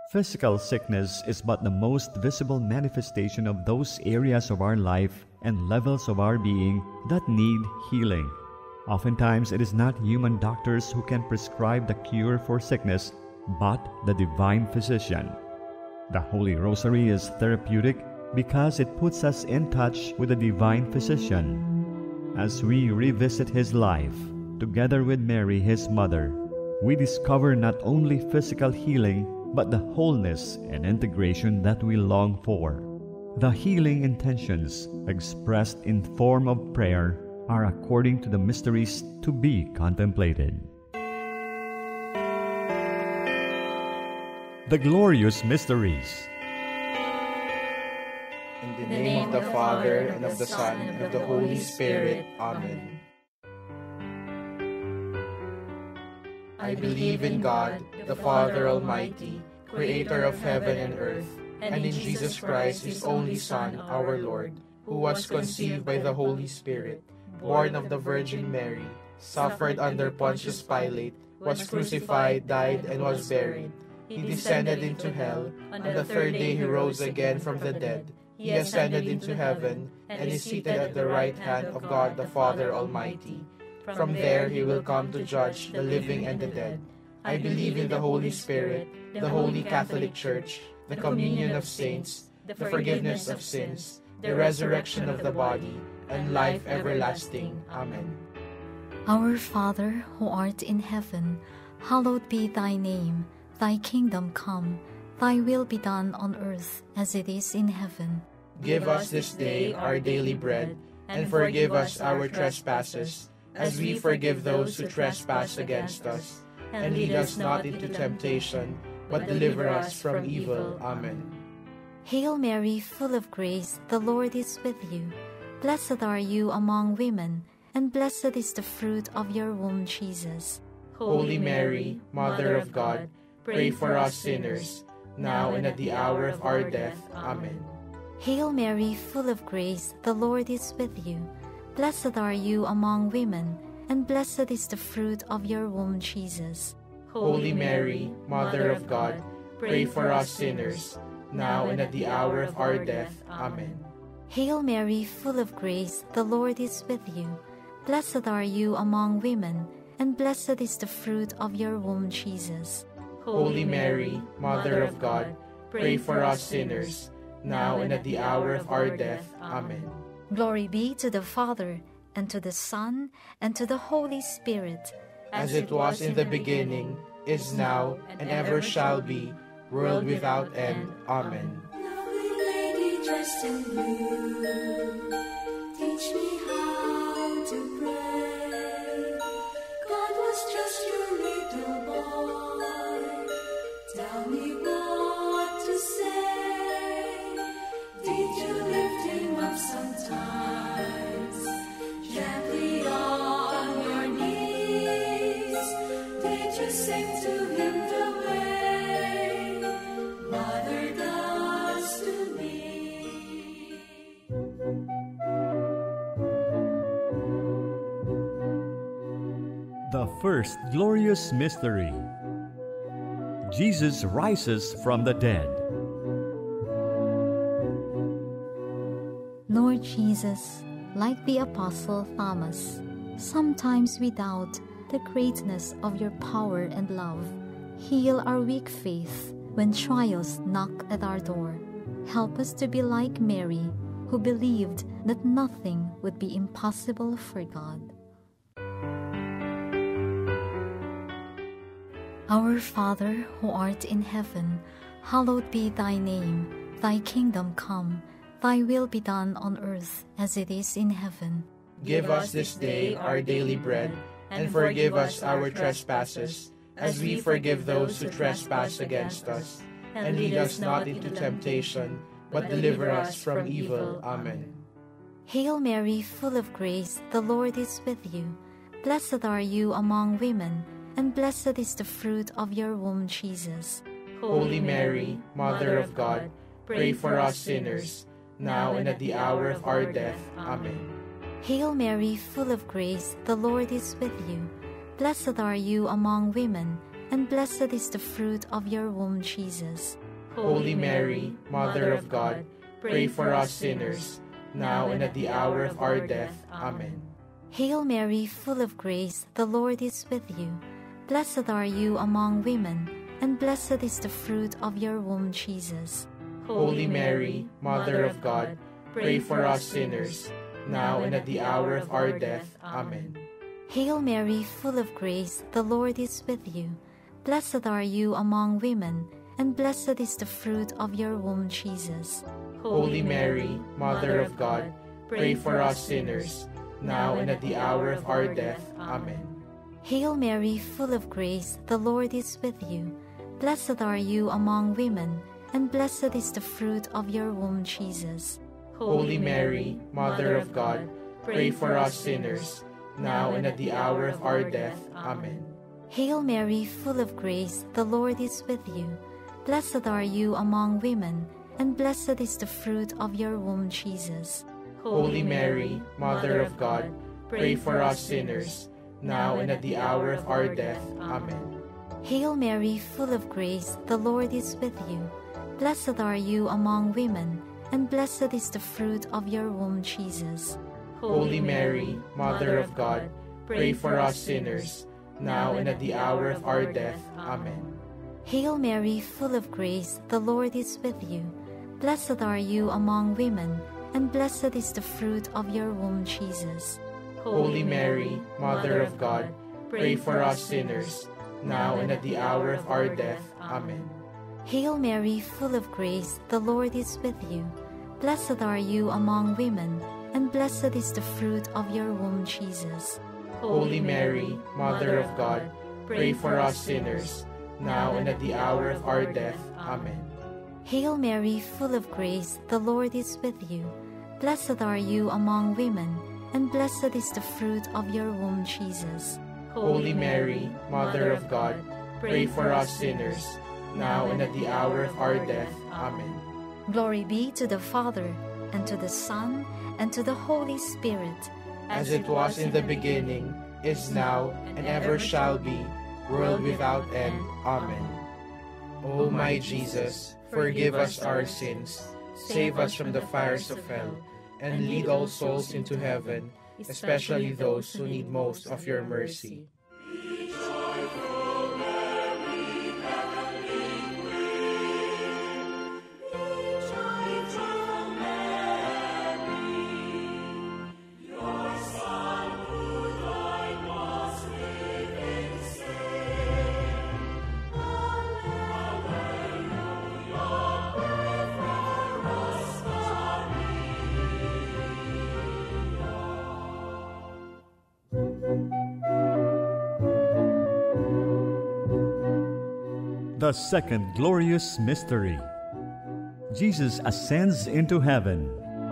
Physical sickness is but the most visible manifestation of those areas of our life and levels of our being that need healing. Oftentimes, it is not human doctors who can prescribe the cure for sickness, but the divine physician. The Holy Rosary is therapeutic because it puts us in touch with the divine physician. As we revisit his life, together with Mary, his mother, we discover not only physical healing, but the wholeness and integration that we long for. The healing intentions, expressed in form of prayer, are according to the mysteries to be contemplated. The Glorious Mysteries. In the name of the Father, and of the Son, and of the Holy Spirit. Amen. I believe in God, the Father Almighty, Creator of heaven and earth, and in Jesus Christ, His only Son, our Lord, who was conceived by the Holy Spirit, born of the Virgin Mary, suffered under Pontius Pilate, was crucified, died, and was buried. He descended into hell. On the third day He rose again from the dead. He ascended into heaven, and is seated at the right hand of God the Father Almighty. From there He will come to judge the living and the dead. I believe in the Holy Spirit, the Holy Catholic Church, the communion of saints, the forgiveness of sins, the resurrection of the body, and life everlasting. Amen. Our Father, who art in heaven, hallowed be thy name. Thy kingdom come, thy will be done on earth as it is in heaven. Give us this day our daily bread, and forgive us our trespasses, as we forgive those who trespass against us. And lead us not into temptation, but deliver us from evil. Amen. Hail Mary, full of grace, the Lord is with you. Blessed are you among women, and blessed is the fruit of your womb, Jesus. Holy Mary, Mother of God, pray for us sinners, now and at the hour of our death. Amen. Hail Mary, full of grace, the Lord is with you. Blessed are you among women, and blessed is the fruit of your womb, Jesus. Holy Mary, Mother of God, pray for us sinners, now and at the hour of our death. Amen. Hail Mary, full of grace, the Lord is with you. Blessed are you among women, and blessed is the fruit of your womb, Jesus. Holy Mary, Mother of God, pray for us sinners, now and at the hour of our death. Amen. Glory be to the Father, and to the Son, and to the Holy Spirit. As it was in the beginning, is now, and ever shall be, world without end. Amen. Lovely lady dressed in blue, teach me how to pray. God was just your little boy. Tell me what to say. Did you lift him up sometimes, gently on your knees? Did you sing to him the way Mother does to me? The first glorious mystery. Jesus rises from the dead. Lord Jesus, like the Apostle Thomas, sometimes we doubt the greatness of your power and love. Heal our weak faith when trials knock at our door. Help us to be like Mary, who believed that nothing would be impossible for God. Our Father, who art in heaven, hallowed be thy name. Thy kingdom come, thy will be done on earth as it is in heaven. Give us this day our daily bread, and forgive us our trespasses, as we forgive those who trespass against us. And lead us not into temptation, but deliver us from evil. Amen. Hail Mary, full of grace, the Lord is with you. Blessed are you among women, and blessed is the fruit of your womb, Jesus. Holy Mary, Mother of God, pray for us sinners, now and at the hour of our death. Amen. Hail Mary, full of grace, the Lord is with you. Blessed are you among women, and blessed is the fruit of your womb, Jesus. Holy Mary, Mother of God, pray for us sinners, now and at the hour of our death. Amen. Hail Mary, full of grace, the Lord is with you. Blessed are you among women, and blessed is the fruit of your womb, Jesus. Holy Mary, Mother of God, pray for us sinners, now and at the hour of our death. Amen. Hail Mary, full of grace, the Lord is with you. Blessed are you among women, and blessed is the fruit of your womb, Jesus. Holy Mary, Mother of God, pray for us sinners, now and at the hour of our death. Amen. Hail Mary, full of grace, the Lord is with you. Blessed are you among women, and blessed is the fruit of your womb, Jesus. Holy Mary, Mother of God, pray for us sinners, now and at the hour of our death. Amen. Hail Mary, full of grace, the Lord is with you. Blessed are you among women, and blessed is the fruit of your womb, Jesus. Holy Mary, Mother of God, pray for us sinners, now and at the hour of our death. Amen. Hail Mary, full of grace, the Lord is with you. Blessed are you among women, and blessed is the fruit of your womb, Jesus. Holy Mary, Mother of God, pray for us sinners, now and at the hour of our death. Amen. Hail Mary, full of grace, the Lord is with you. Blessed are you among women, and blessed is the fruit of your womb, Jesus. Holy Mary, Mother of God, pray for us sinners, now and at the hour of our death. Amen. Hail Mary, full of grace, the Lord is with you. Blessed are you among women, and blessed is the fruit of your womb, Jesus. Holy Mary, Mother of God, pray for us sinners, now and at the hour of our death. Amen. Hail Mary, full of grace, the Lord is with you. Blessed are you among women, and blessed is the fruit of your womb, Jesus. Holy Mary, Mother of God, pray for us sinners, now and at the hour of our death. Amen. Glory be to the Father, and to the Son, and to the Holy Spirit, as it was in the beginning, is now, and ever shall be, world without end. Amen. O my Jesus, forgive us our sins, save us from the fires of hell, and lead all souls into heaven, especially those who need most of your mercy. The second glorious mystery. Jesus ascends into heaven.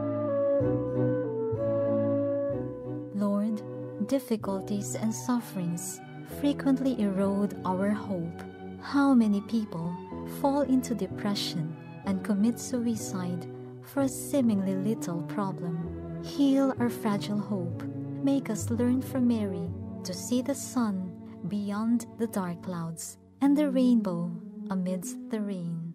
Lord, difficulties and sufferings frequently erode our hope. How many people fall into depression and commit suicide for a seemingly little problem? Heal our fragile hope. Make us learn from Mary to see the sun beyond the dark clouds and the rainbow amidst the rain.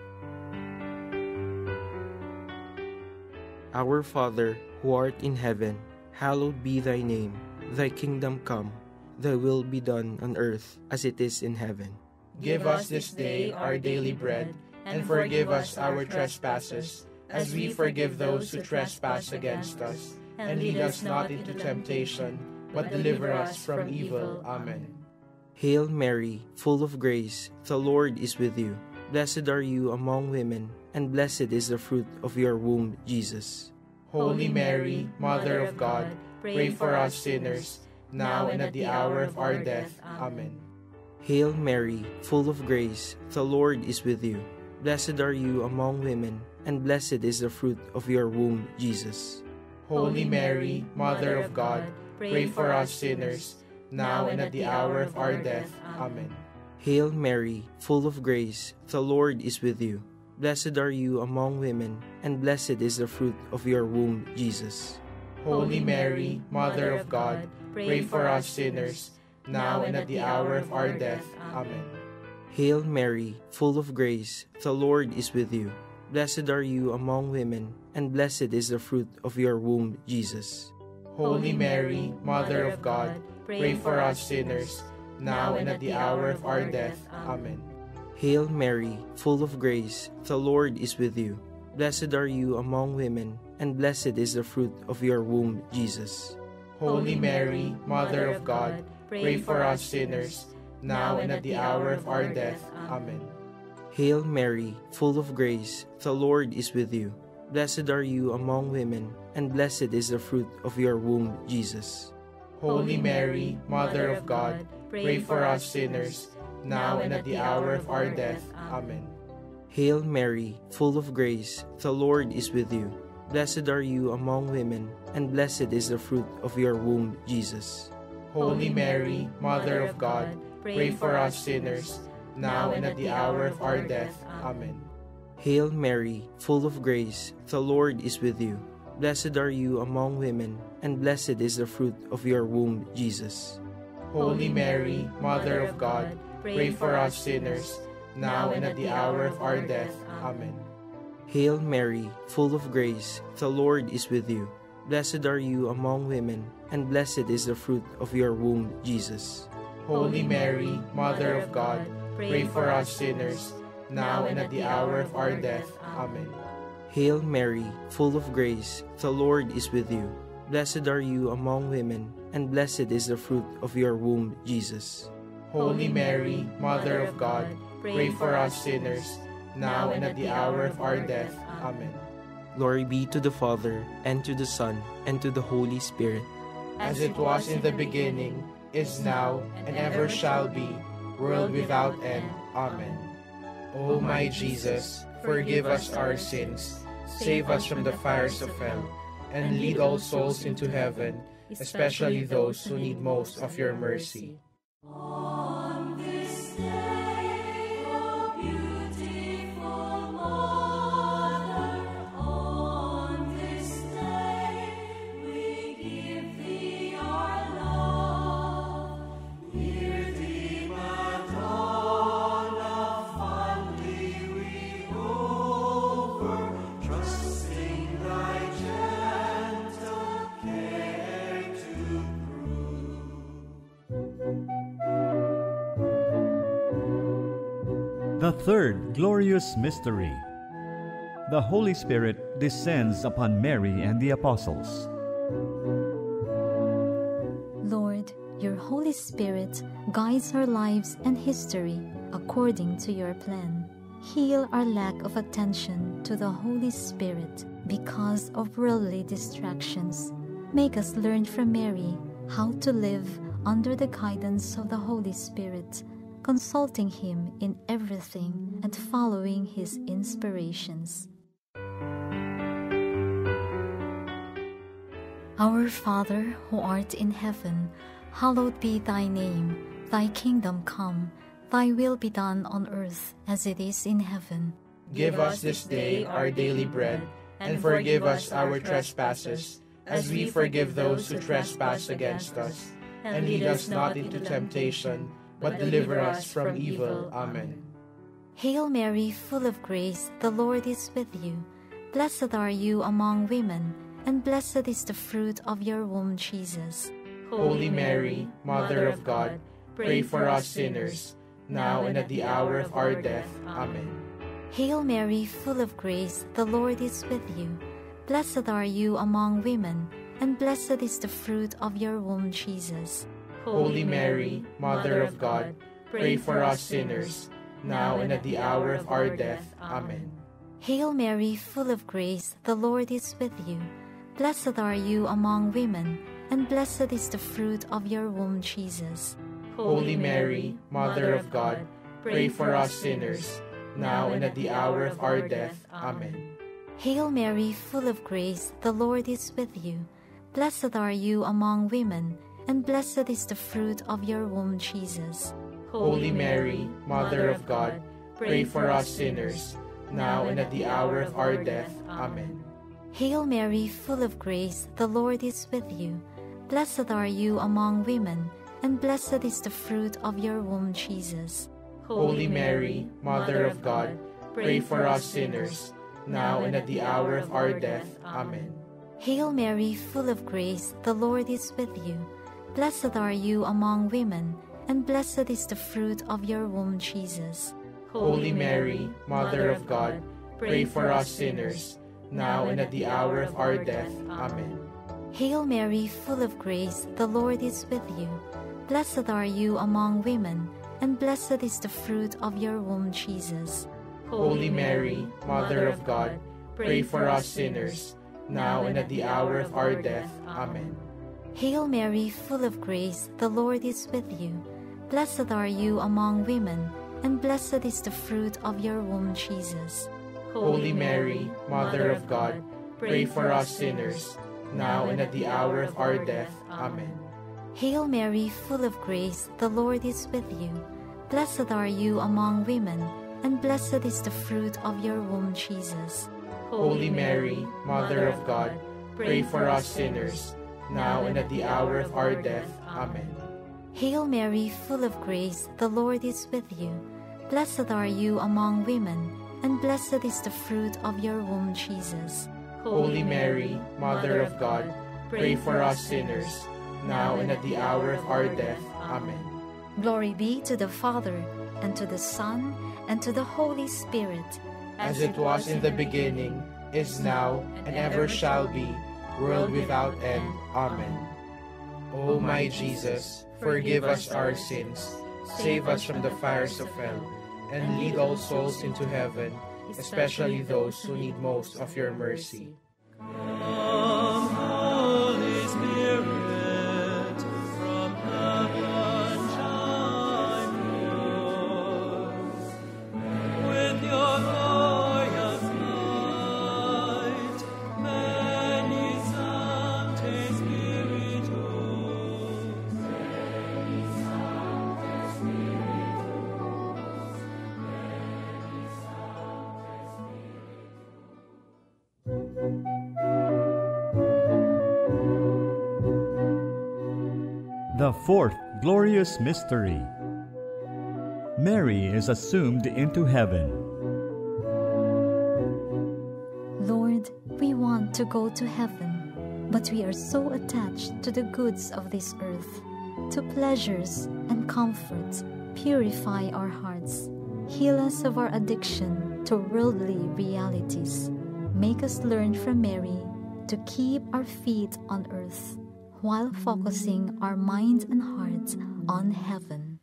Our Father, who art in heaven, hallowed be thy name. Thy kingdom come, thy will be done on earth as it is in heaven. Give us this day our daily bread, and forgive us our trespasses, as we forgive those who trespass against us. And lead us not into temptation, but deliver us from evil. Amen. Hail Mary, full of grace, the Lord is with you. Blessed are you among women, and blessed is the fruit of your womb, Jesus. Holy Mary, Mother of God, pray for us sinners, now and at the hour of our death. Amen. Hail Mary, full of grace, the Lord is with you. Blessed are you among women, and blessed is the fruit of your womb, Jesus. Holy Mary, Mother of God, pray for us sinners, now and at the hour of our death. Amen. Hail Mary, full of grace, the Lord is with you. Blessed are you among women, and blessed is the fruit of your womb, Jesus. Holy Mary, Mother of God, pray for us sinners, now and at the hour of our death. Amen. Hail Mary, full of grace, the Lord is with you. Blessed are you among women, and blessed is the fruit of your womb, Jesus. Holy Mary, Mother of God, pray for us sinners, now and at the hour of our death. Amen. Hail Mary, full of grace, the Lord is with you. Blessed are you among women, and blessed is the fruit of your womb, Jesus. Holy Mary, Mother of God, pray for us sinners, now and at the hour of our death. Amen. Hail Mary, full of grace, the Lord is with you. Blessed are you among women, and blessed is the fruit of your womb, Jesus. Holy Mary, Mother of God, pray for us sinners, now and at the hour of our death. Amen. Hail Mary, full of grace, the Lord is with you. Blessed are you among women, and blessed is the fruit of your womb, Jesus. Holy Mary, Mother of God, pray for us sinners, now and at the hour of our death. Amen. Hail Mary, full of grace, the Lord is with you. Blessed are you among women, and blessed is the fruit of your womb, Jesus. Holy Mary, Mother of God, pray for us sinners, now and at the hour of our death. Amen. Hail Mary, full of grace, the Lord is with you. Blessed are you among women, and blessed is the fruit of your womb, Jesus. Holy Mary, Mother of God, pray for us sinners, now and at the hour of our death. Amen. Hail Mary, full of grace, the Lord is with you. Blessed are you among women, and blessed is the fruit of your womb, Jesus. Holy Mary, Mother of God, pray for us sinners, now and at the hour of our death. Amen. Glory be to the Father, and to the Son, and to the Holy Spirit. As it was in the beginning, is now, and ever shall be, world without end. Amen. O my Jesus, forgive us our sins, save us from the fires of hell, and lead all souls into heaven, especially those who need most of your mercy. On this day, O beautiful Mother, on this day, we give thee our love. Hear thee, Madonna, fondly we over, trusting thy gentle care to prove. The third glorious mystery. The Holy Spirit descends upon Mary and the apostles. Lord, your Holy Spirit guides our lives and history according to your plan. Heal our lack of attention to the Holy Spirit because of worldly distractions. Make us learn from Mary how to live under the guidance of the Holy Spirit, consulting Him in everything and following His inspirations. Our Father, who art in heaven, hallowed be thy name. Thy kingdom come, thy will be done on earth as it is in heaven. Give us this day our daily bread, and forgive us our trespasses, as we forgive those who trespass against us. And lead us not into temptation, but deliver us from evil. Amen. Hail Mary, full of grace, the Lord is with you. Blessed are you among women, and blessed is the fruit of your womb, Jesus. Holy Mary, Mother of God, pray for us sinners, now and at the hour of our death. Amen. Hail Mary, full of grace, the Lord is with you. Blessed are you among women, and blessed is the fruit of your womb, Jesus. Holy Mary, Mother of God, pray for us sinners, now and at the hour of our death. Amen. Hail Mary, full of grace, the Lord is with you. Blessed are you among women, and blessed is the fruit of your womb, Jesus. Holy Mary, Mother of God, pray for us sinners, now and at the hour of our death. Amen. Hail Mary, full of grace, the Lord is with you. Blessed are you among women, and blessed is the fruit of your womb, Jesus. Holy Mary, Mother of God, pray for us sinners, now and at the hour of our death. Amen. Hail Mary, full of grace, the Lord is with you. Blessed are you among women, and blessed is the fruit of your womb, Jesus. Holy Mary, Mother of God, pray for us sinners, now and at the hour of our death. Amen. Hail Mary, full of grace, the Lord is with you. Blessed are you among women, and blessed is the fruit of your womb, Jesus. Holy Mary, Mother of God, pray for us sinners, now and at the hour of our death. Amen. Hail Mary, full of grace, the Lord is with you. Blessed are you among women, and blessed is the fruit of your womb, Jesus. Holy Mary, Mother of God, pray for us sinners, now and at the hour of our death. Amen. Hail Mary, full of grace, the Lord is with you. Blessed are you among women, and blessed is the fruit of your womb, Jesus. Holy Mary, Mother of God, pray for us sinners, now and at the hour of our death. Amen. Hail Mary, full of grace, the Lord is with you. Blessed are you among women, and blessed is the fruit of your womb, Jesus. Holy Mary, Mother of God, pray for us sinners, now and at the hour of our death. Amen. Hail Mary, full of grace, the Lord is with you. Blessed are you among women, and blessed is the fruit of your womb, Jesus. Holy Mary, Mother of God, pray for us sinners, now and at the hour of our death. Amen. Glory be to the Father, and to the Son, and to the Holy Spirit, as it was in the beginning, is now, and ever shall be, world without end. Amen. O my Jesus, forgive us our sins, save us from the fires of hell, and lead all souls into heaven, especially those who need most of your mercy. Come, Holy Spirit, from heaven shine forth. With your glorious light, many Sancte Spiritus. The fourth glorious mystery. Mary is assumed into heaven. Lord, we want to go to heaven, but we are so attached to the goods of this earth, to pleasures and comforts. Purify our hearts. Heal us of our addiction to worldly realities. Make us learn from Mary to keep our feet on earth, while focusing our minds and hearts on heaven.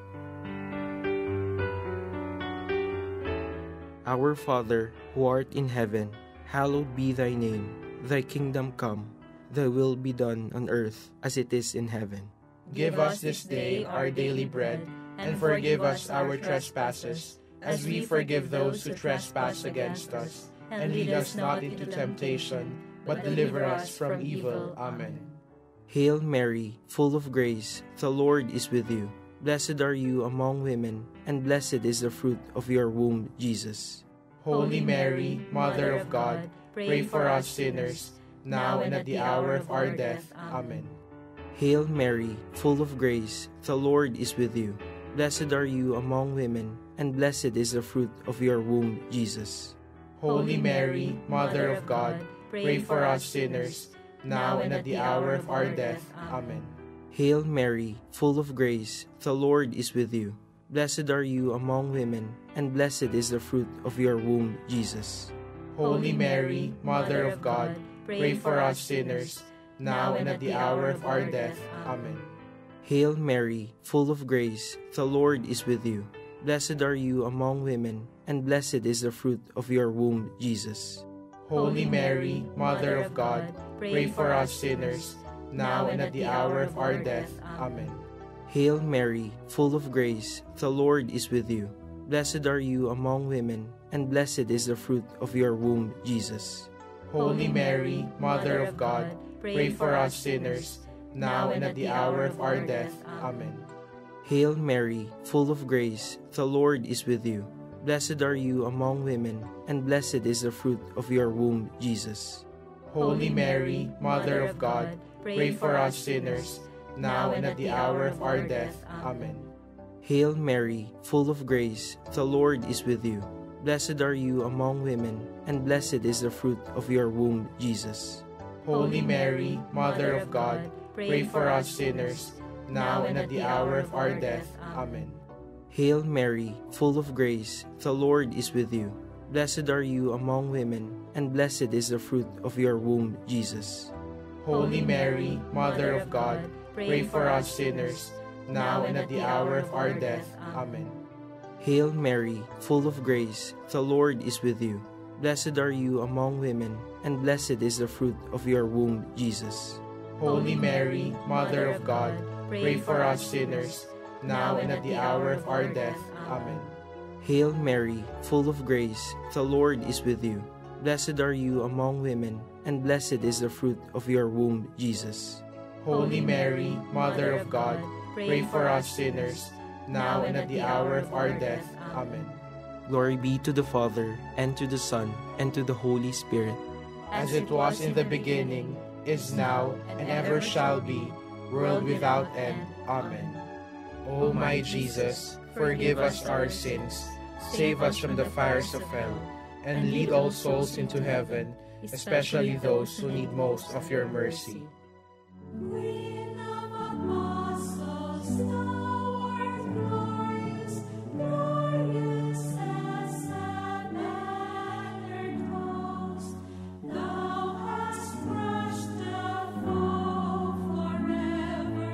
Our Father, who art in heaven, hallowed be thy name. Thy kingdom come, thy will be done on earth as it is in heaven. Give us this day our daily bread, and forgive us our trespasses, as we forgive those who trespass against us. And lead us not into temptation, but deliver us from evil. Amen. Hail Mary, full of grace, the Lord is with you. Blessed are you among women, and blessed is the fruit of your womb, Jesus. Holy Mary, Mother of God, pray for us sinners, now and at the hour of our death. Amen. Hail Mary, full of grace, the Lord is with you. Blessed are you among women, and blessed is the fruit of your womb, Jesus. Holy Mary, Mother of God, pray for us sinners, now and at the hour of our death. Amen. Hail Mary, full of grace, the Lord is with you. Blessed are you among women, and blessed is the fruit of your womb, Jesus. Holy Mary, Mother of God, pray for us sinners, now and at the hour of our death. Amen. Hail Mary, full of grace, the Lord is with you. Blessed are you among women, and blessed is the fruit of your womb, Jesus. Holy Mary, Mother of God, pray for us sinners, now and at the hour of our death. Amen. Hail Mary, full of grace, the Lord is with you. Blessed are you among women, and blessed is the fruit of your womb, Jesus. Holy Mary, Mother of God, pray for us sinners, now and at the hour of our death. Amen. Hail Mary, full of grace, the Lord is with you. Blessed are you among women, and blessed is the fruit of your womb, Jesus. Holy Mary, Mother of God, pray for us sinners, now and at the hour of our death. Amen. Hail Mary, full of grace, the Lord is with you. Blessed are you among women, and blessed is the fruit of your womb, Jesus. Holy Mary, Mother of God, pray for us sinners, now and at the hour of our death. Amen. Hail Mary, full of grace, the Lord is with you. Blessed are you among women, and blessed is the fruit of your womb, Jesus. Holy Mary, Mother of God, pray for us sinners, now and at the hour of our death. Amen. Hail Mary, full of grace, the Lord is with you. Blessed are you among women, and blessed is the fruit of your womb, Jesus. Holy Mary, Mother of God, pray for us sinners, now and at the hour of our death. Amen. Hail Mary, full of grace, the Lord is with you. Blessed are you among women, and blessed is the fruit of your womb, Jesus. Holy Mary, Mother of God, pray for us sinners, now and at the hour of our death. Amen. Glory be to the Father, and to the Son, and to the Holy Spirit. As it was in the beginning, is now, and ever shall be, world without end. Amen. O my Jesus, forgive us our sins, save us from the fires of hell, and lead all souls into heaven, especially those who need most of your mercy. Queen of apostles, thou art glorious, glorious as a bannered host. Thou hast crushed the foe forever,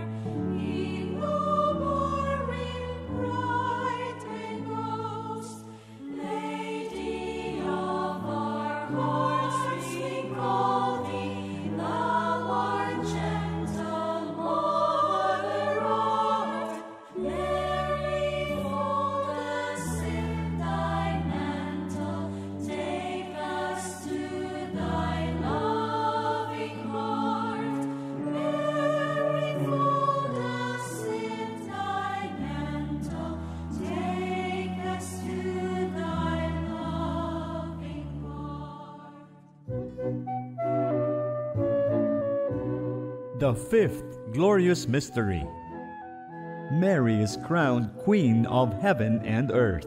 ignoble bright and ghost. Lady of our hearts, we call thee, thou art gentle, mother art. Mary, fold us in thy mantle, take us to thy loving heart. Mary, fold us in thy mantle, take us to thy loving heart. The fifth glorious mystery. Mary is crowned Queen of heaven and earth.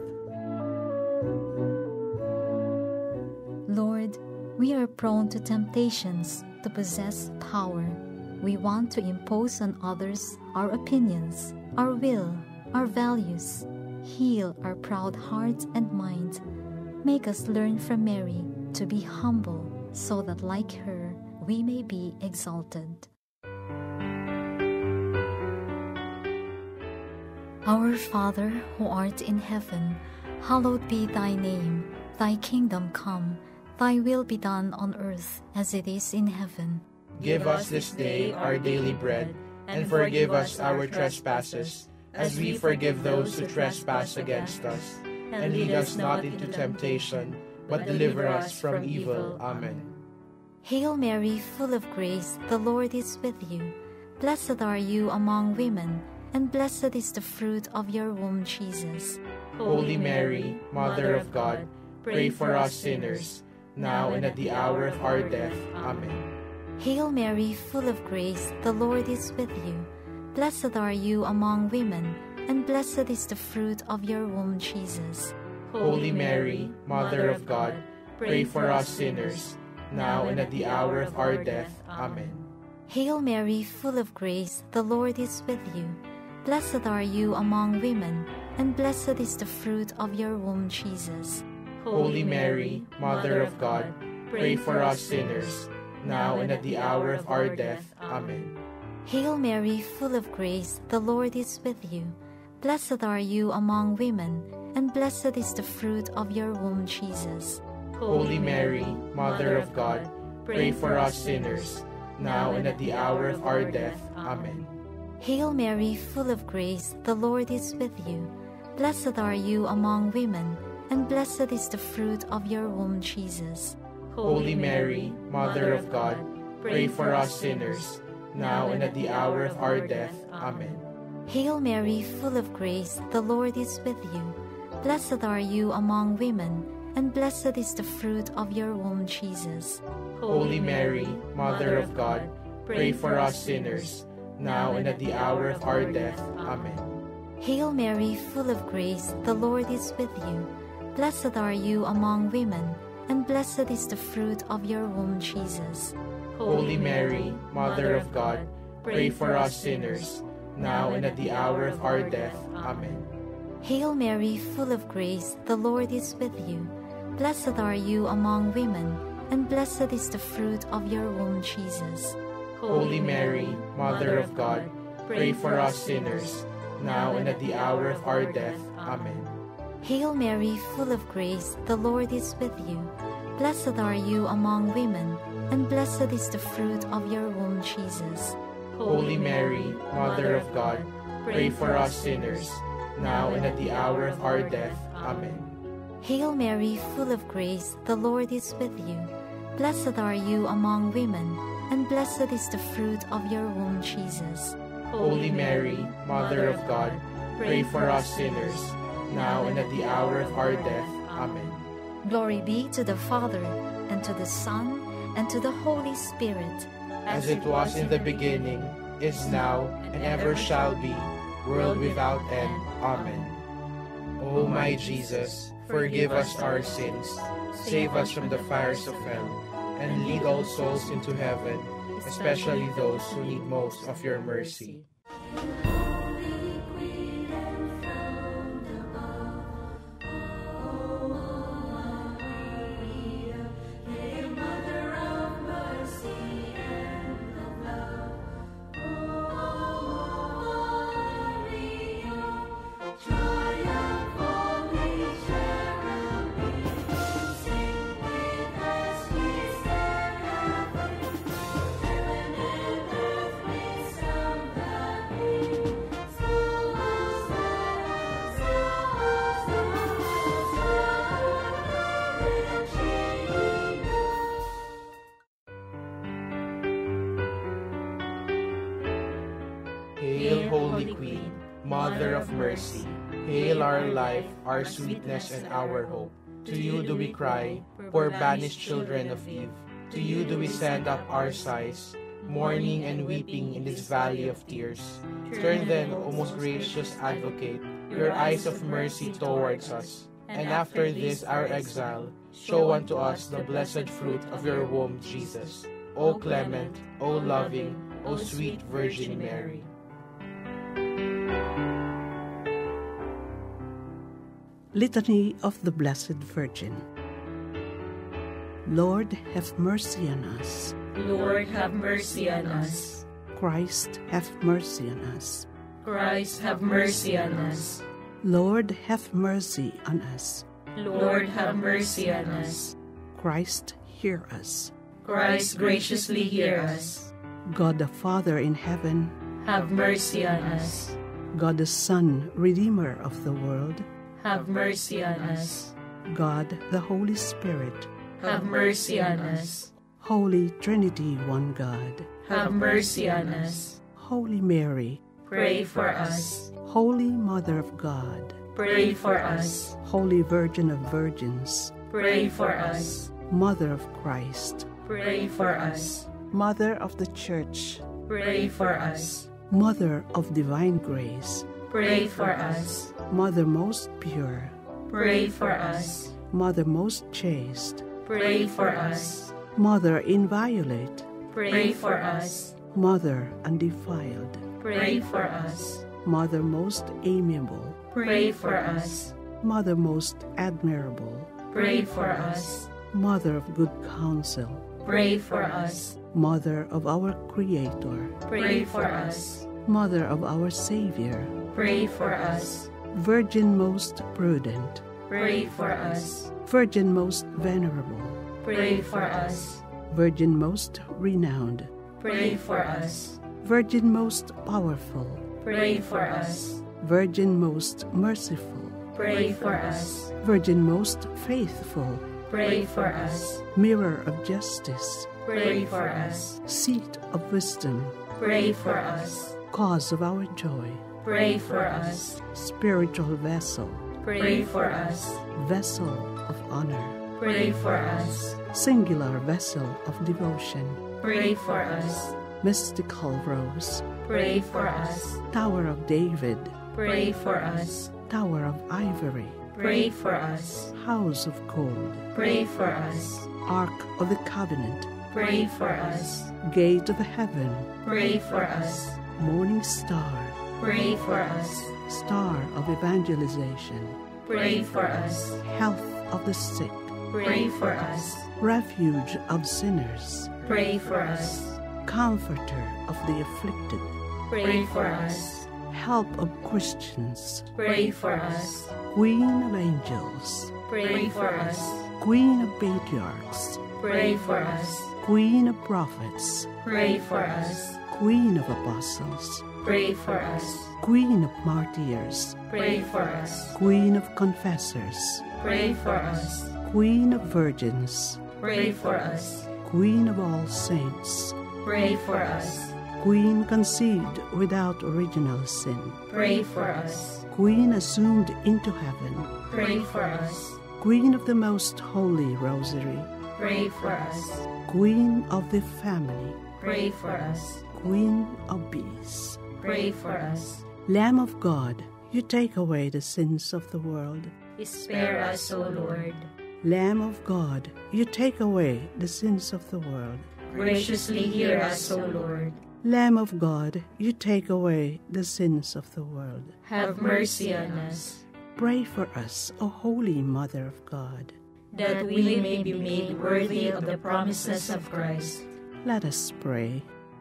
Lord, we are prone to temptations to possess power. We want to impose on others our opinions, our will, our values. Heal our proud heart and mind. Make us learn from Mary to be humble, so that like her, we may be exalted. Our Father, who art in heaven, hallowed be thy name. Thy kingdom come, thy will be done on earth as it is in heaven. Give us this day our daily bread, and forgive us our trespasses, as we forgive those who trespass against us. And lead us not into temptation, but deliver us from evil. Amen. Hail Mary, full of grace, the Lord is with you. Blessed are you among women, and blessed is the fruit of your womb, Jesus. Holy Mary, Mother of God, pray for us sinners, now and at the hour of our death. Amen. Hail Mary, full of grace, the Lord is with you. Blessed are you among women, and blessed is the fruit of your womb, Jesus. Holy Mary, Mother of God, pray for us sinners, now and at the hour of our death. Amen. Hail Mary, full of grace, the Lord is with you. Blessed are you among women, and blessed is the fruit of your womb, Jesus. Holy Mary, Mother of God, pray for us sinners, now and at the hour of our death. Amen. Hail Mary, full of grace, the Lord is with you. Blessed are you among women, and blessed is the fruit of your womb, Jesus. Holy Mary, Mother of God, pray for us sinners, now and at the hour of our death. Amen. Hail Mary, full of grace, the Lord is with you. Blessed are you among women, and blessed is the fruit of your womb, Jesus. Holy Mary, Mother of God, pray for us sinners, now and at the hour of our death. Amen. Hail Mary, full of grace, the Lord is with you. Blessed are you among women, and blessed is the fruit of your womb, Jesus. Holy Mary, Mother of God, pray for us sinners, now and at the hour of our death. Amen. Hail Mary, full of grace, the Lord is with you. Blessed are you among women, and blessed is the fruit of your womb, Jesus. Holy Mary, Mother of God, pray for us sinners, now and at the hour of our death. Amen. Hail Mary, full of grace, the Lord is with you. Blessed are you among women, and blessed is the fruit of your womb, Jesus. Holy Mary, Mother of God, pray for us sinners, now and at the hour of our death. Amen. Hail Mary, full of grace, the Lord is with you. Blessed are you among women, and blessed is the fruit of your womb, Jesus. Holy Mary, Mother of God, pray for us sinners, now and at the hour of our death. Amen. Hail Mary, full of grace, the Lord is with you. Blessed are you among women, and blessed is the fruit of your womb, Jesus. Holy Mary, Mother of God, pray for us sinners, now and at the hour of our death. Amen. Glory be to the Father, and to the Son, and to the Holy Spirit, as it was in the beginning, is now, and ever shall be, world without end. Amen. O my Jesus, forgive us our sins, save us from the fires of hell, and lead all souls into heaven, especially those who need most of your mercy. Holy Queen enthroned above, O Maria, hail Mother of mercy and of love. O Maria, triumphantly cherubim, sing with us, ye seraphim, heaven and earth resound the Hail, Holy Queen, Mother of Mercy, hail our life, our sweetness, and our hope. To you do we cry, poor banished children of Eve. To you do we send up our sighs, mourning and weeping in this valley of tears. Turn then, O most gracious Advocate, your eyes of mercy towards us, and after this our exile, show unto us the blessed fruit of your womb, Jesus. O clement, O loving, O sweet Virgin Mary. Litany of the Blessed Virgin. Lord, have mercy on us. Lord, have mercy on us. Christ, have mercy on us. Christ, have mercy on us. Lord, have mercy on us. Lord, have mercy on us. Christ, hear us. Christ, graciously hear us. God the Father in heaven, Have mercy on us. God the Son, Redeemer of the world, Have mercy on us. God the Holy Spirit, Have mercy on us. Holy Trinity, one God, Have mercy on us. Holy Mary, Pray for us. Holy Mother of God, Pray for us. Holy Virgin of Virgins, Pray for us. Mother of Christ, Pray for us. Mother of the Church, Pray for us. Mother of Divine Grace, Pray for us. Mother most pure, Pray for us. Mother most chaste, Pray for us. Mother inviolate, Pray for us. Mother undefiled, Pray for us. Mother most amiable, Pray for us. Mother most admirable, Pray for us. Mother of good counsel, Pray for us. Mother of our Creator, Pray for us. Mother of our Savior, Pray for us. Virgin most prudent, Pray for us. Virgin most venerable, Pray for us. Virgin most renowned, Pray for us. Virgin most powerful, Pray for us. Virgin most merciful, Pray for us. Virgin most faithful, Pray for us. Mirror of justice, Pray for us. Seat of wisdom, Pray for us. Cause of our joy, Pray for us. Spiritual vessel, Pray for us. Vessel of honor, Pray for us. Singular vessel of devotion, Pray for us. Mystical Rose, Pray for us. Tower of David, Pray for us. Tower of Ivory, Pray for us. House of Gold, Pray for us. Ark of the Covenant, Pray for us. Gate of Heaven, Pray for us. Morning Star, Pray for us. Star of Evangelization, Pray for us. Health of the Sick, Pray for us. Refuge of Sinners, Pray for us. Comforter of the Afflicted, Pray for us. Help of Christians, Pray for us. Queen of Angels, Pray for us. Queen of Patriarchs, Pray for us. Queen of Prophets, Pray for us. Queen of Apostles, Pray for us. Queen of Martyrs, Pray for us. Queen of Confessors, Pray for us. Queen of Virgins, Pray for us. Queen of all saints, Pray for us. Queen conceived without original sin, Pray for us. Queen assumed into heaven, Pray for us. Queen of the Most Holy Rosary, Pray for us. Queen of the Family, Pray for us. Queen of Peace. Pray for us. Lamb of God, you take away the sins of the world. Spare us, O Lord. Lamb of God, you take away the sins of the world. Graciously hear us, O Lord. Lamb of God, you take away the sins of the world. Have mercy on us, Pray for us, O Holy Mother of God. that we may be made worthy of the promises of Christ. Let us pray.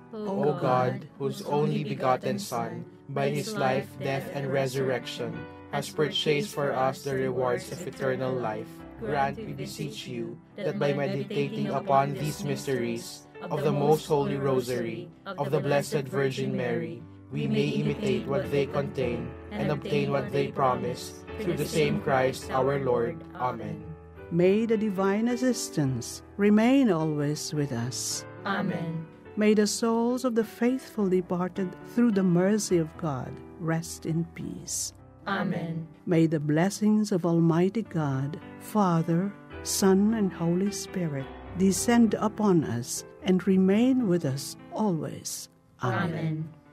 O God, whose only begotten Son, by his life, death, and resurrection, has purchased for us the rewards of eternal life, grant, we beseech you, that by meditating upon these mysteries of the Most Holy Rosary of the Blessed Virgin Mary, we may imitate what they contain and obtain what they promise, through the same Christ our Lord. Amen. May the divine assistance remain always with us. Amen. May the souls of the faithful departed through the mercy of God rest in peace. Amen. May the blessings of Almighty God, Father, Son, and Holy Spirit descend upon us and remain with us always. Amen.